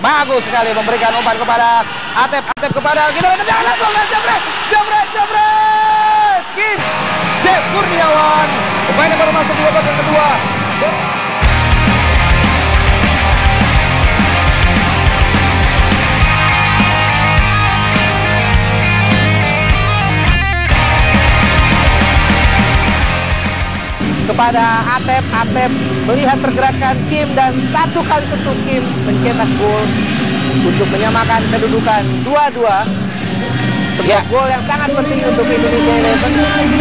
Bagus sekali memberikan umpan kepada Atep kepada kita kejar langsung jebret Kim Jeff Kurniawan pemain yang baru masuk di babak yang kedua. Kepada Atep melihat pergerakan Kim dan satu kali tentu Kim mencetak gol untuk menyamakan kedudukan 2-2. Sebuah gol yang sangat penting untuk Indonesia Eleven.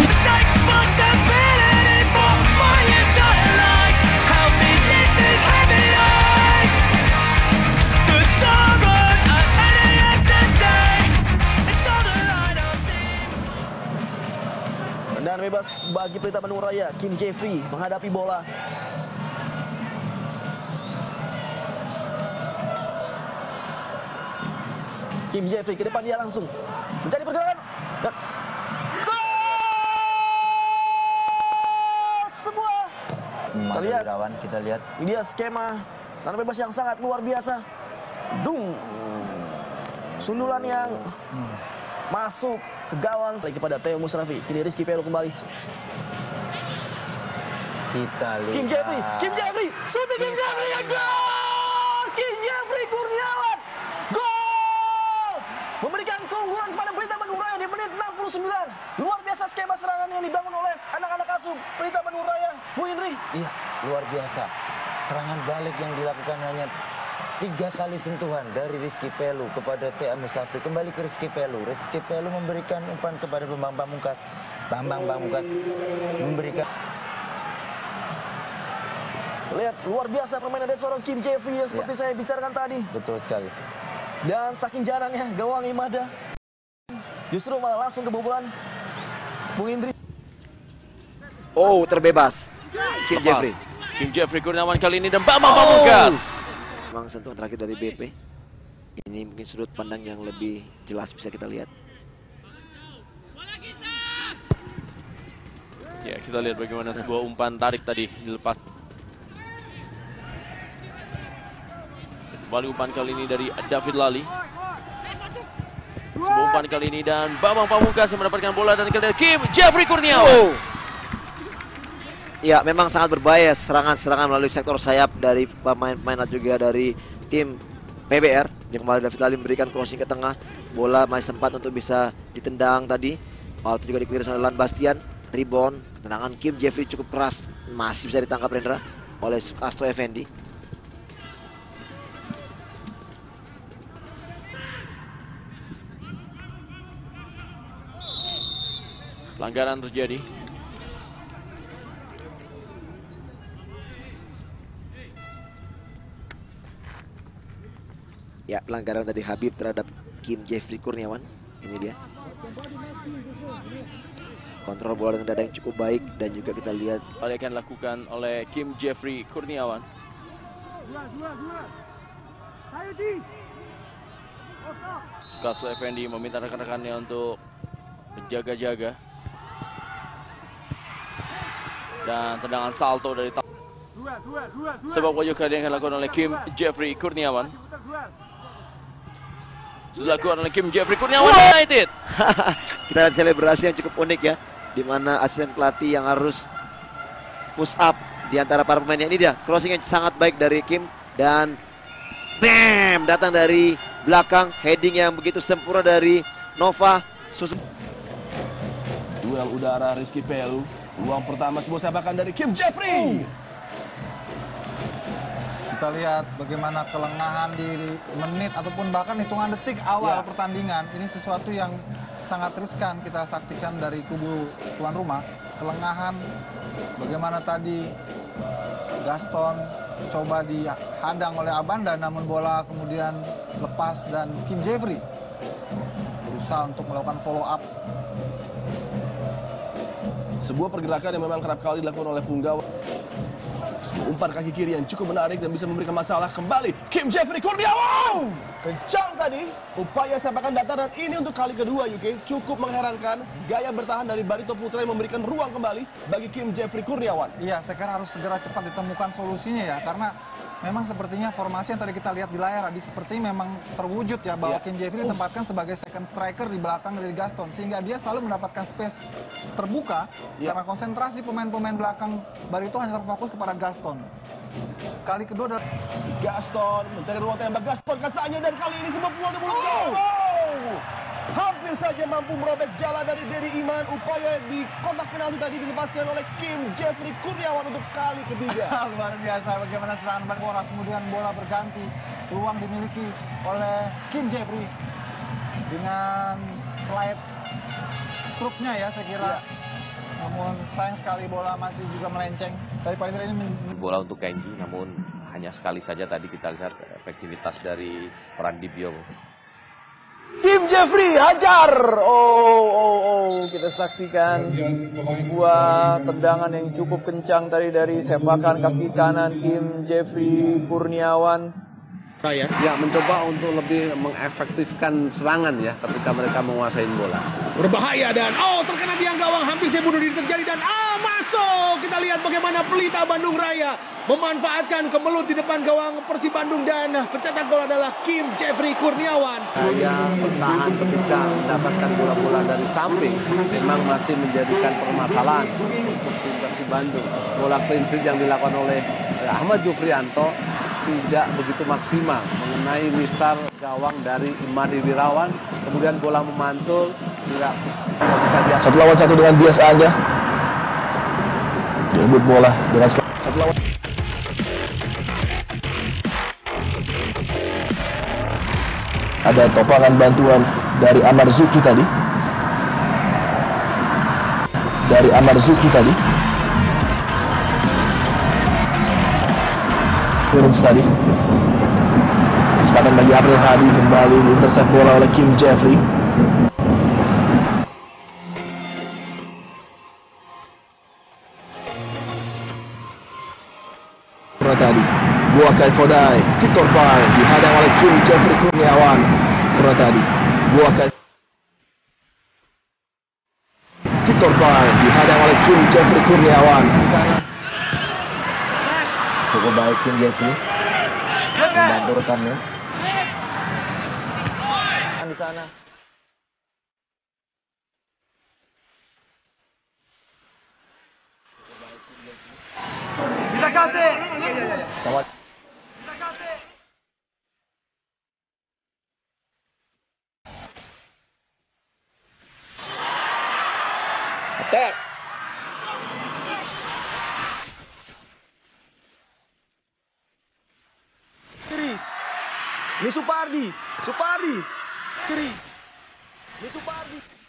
Dan bebas bagi Pelita Bandung Raya. Kim Jeffrey menghadapi bola. Kim Jeffrey ke depan, dia langsung mencari pergerakan dan gol semua. Kita lihat ini dia skema tangan bebas yang sangat luar biasa. Sundulan yang masuk ke gawang lagi kepada Theo Musrafi. Kini Rizky Pelu kembali. Kita lihat Kim Jeffrey, shooting Kim Jeffrey, gol! Kim Jeffrey Kurniawan, gol! Memberikan keunggulan kepada Pelita Bandung Raya di menit 69. Luar biasa skema serangan yang dibangun oleh anak-anak asuh Pelita Bandung Raya. Bu Indri. Iya, luar biasa. Serangan balik yang dilakukan hanya 3 kali sentuhan dari Rizky Pelu kepada Tea Musafri. Kembali ke Rizky Pelu. Rizky Pelu memberikan umpan kepada Bambang Pamungkas. Bambang Pamungkas memberikan. Lihat, luar biasa permainan dari seorang Kim Jeffrey ya, seperti saya bicarakan tadi. Betul sekali. Dan saking jarangnya gawang Imada, justru malah langsung kebobolan. Bung Indri. Oh, terbebas. Kim Jeffrey. Kim Jeffrey Kurniawan kali ini dan Bambang Pamungkas. Memang sentuhan terakhir dari BP. Ini mungkin sudut pandang yang lebih jelas bisa kita lihat. Ya, kita lihat bagaimana sebuah umpan tarik tadi dilepas. Kembali umpan kali ini dari David Lali. Sebuah umpan kali ini dan Bambang Pamungkas yang mendapatkan bola dan kita lihat Kim Jeffrey Kurniawan. Ya, memang sangat berbahaya serangan-serangan melalui sektor sayap dari pemain-pemain juga dari tim PBR. Yang kemarin David Lali memberikan crossing ke tengah. Bola masih sempat untuk bisa ditendang tadi. Itu juga dikeliris oleh Lan Bastian. Rebound, tendangan Kim Jeffrey cukup keras. Masih bisa ditangkap Rendra oleh Asto Effendi. Pelanggaran terjadi. Ya, pelanggaran dari Habib terhadap Kim Jeffrey Kurniawan. Ini dia. Kontrol bola dengan dada yang cukup baik dan juga kita lihat Yang akan dilakukan oleh Kim Jeffrey Kurniawan. Sukaso Effendi meminta rekan-rekannya untuk menjaga-jaga. Dan tendangan salto dari sepak pojok yang akan dilakukan oleh Kim Jeffrey Kurniawan. Sudah dilakukan oleh Kim Jeffrey Kurniawan United. kita lihat selebrasi yang cukup unik ya, di mana asisten pelatih yang harus push up di antara para pemainnya. Ini dia crossing yang sangat baik dari Kim dan bam, datang dari belakang, heading yang begitu sempurna dari Nova. Duel udara Rizky Pelu. Peluang pertama sebuah sepakan dari Kim Jeffrey. Kita lihat bagaimana kelengahan di menit ataupun bahkan hitungan detik awal pertandingan. Ini sesuatu yang sangat riskan kita saksikan dari kubu tuan rumah. Kelengahan, bagaimana tadi Gaston coba dihadang oleh Abanda, namun bola kemudian lepas dan Kim Jeffrey berusaha untuk melakukan follow up. Sebuah pergerakan yang memang kerap kali dilakukan oleh Punggawa. Sebuah umpan kaki kiri yang cukup menarik dan bisa memberikan masalah. Kembali Kim Jeffrey Kurniawan. Kencang tadi upaya sepakan datar dan ini untuk kali kedua UK. Cukup mengherankan gaya bertahan dari Barito Putra yang memberikan ruang kembali bagi Kim Jeffrey Kurniawan. Iya, saya kira harus segera cepat ditemukan solusinya ya, karena memang sepertinya formasi yang tadi kita lihat di layar tadi seperti memang terwujud ya bahwa Kim Jeffrey ditempatkan sebagai second striker di belakang dari Gaston sehingga dia selalu mendapatkan space terbuka karena konsentrasi pemain-pemain belakang Barito hanya terfokus kepada Gaston. Kali kedua adalah Gaston mencari ruang tembak. Gaston kasanya dan kali ini sebuah peluang di mulut. Hampir saja mampu merobek jala dari Dedi Iman. Upaya di kotak penalti tadi dilepaskan oleh Kim Jeffrey Kurniawan untuk kali ketiga. luar biasa bagaimana serangan bola, kemudian bola berganti, peluang dimiliki oleh Kim Jeffrey dengan slide struknya ya saya kira. Namun sayang sekali bola masih juga melenceng. Tapi paling tidak ini bola untuk Kenji, namun hanya sekali saja tadi kita lihat efektivitas dari Prandibyo. Kim Jeffrey hajar. Kita saksikan sebuah tendangan yang cukup kencang dari sepakan kaki kanan Kim Jeffrey Kurniawan. Ya, mencoba untuk lebih mengefektifkan serangan ya ketika mereka menguasai bola. Berbahaya dan terkena tiang gawang, hampir saya bunuh diri terjadi dan masuk. Kita lihat bagaimana Pelita Bandung Raya memanfaatkan kemelut di depan gawang Persib Bandung dan pencetak gol adalah Kim Jeffrey Kurniawan. Dia bertahan ketika mendapatkan bola-bola dari samping memang masih menjadikan permasalahan untuk tim Persib Bandung. Bola clean sheet yang dilakukan oleh Ahmad Jufrianto tidak begitu maksimal mengenai mistar gawang dari Imadi Wirawan, kemudian bola memantul tidak bisa dia. 1 lawan 1 dengan biasa aja. Direbut bola dengan 1 lawan. Ada topangan bantuan dari Amar Zuki tadi. Turns tadi. Kesempatan bagi April Hadi kembali diintercept bola oleh Kim Jeffrey. Tadi Buakai Fodai, Victor Pai dihadang oleh Kim Jeffrey Kurniawan. Tadi Buakai Victor Pai dihadang oleh Kim Jeffrey Kurniawan. Di sana Cukup baik Kim Jeffrey membantu rekannya. Di sana. Kita kasih. Sawat. Attack. Kiri. Ini Supardi. Kiri. Ini Supardi.